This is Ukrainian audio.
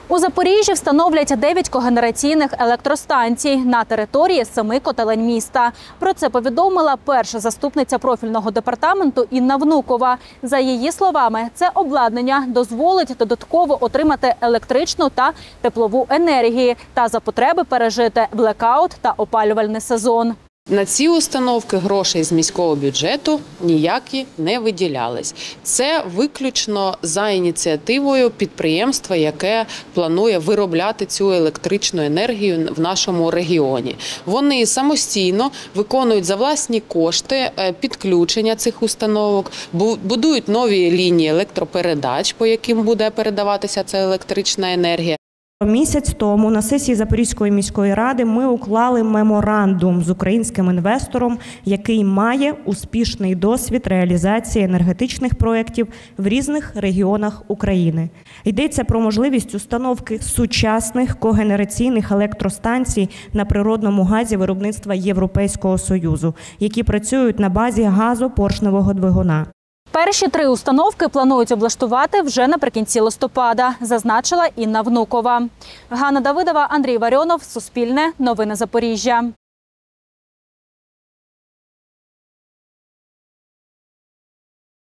У Запоріжжі встановлять 9 когенераційних електростанцій на території 7 котелень міста. Про це повідомила перша заступниця профільного департаменту Інна Внукова. За її словами, це обладнання дозволить додатково отримати електричну та теплову енергії та за потреби пережити блекаут та опалювальний сезон. На ці установки грошей з міського бюджету ніякі не виділялись. Це виключно за ініціативою підприємства, яке планує виробляти цю електричну енергію в нашому регіоні. Вони самостійно виконують за власні кошти підключення цих установок, будують нові лінії електропередач, по яким буде передаватися ця електрична енергія. Місяць тому на сесії Запорізької міської ради ми уклали меморандум з українським інвестором, який має успішний досвід реалізації енергетичних проєктів в різних регіонах України. Йдеться про можливість установки сучасних когенераційних електростанцій на природному газі виробництва Європейського Союзу, які працюють на базі газопоршневого двигуна. Перші 3 установки планують облаштувати вже наприкінці листопада, зазначила Інна Внукова. Ганна Давидова, Андрій Варіонов, Суспільне, Новини Запоріжжя.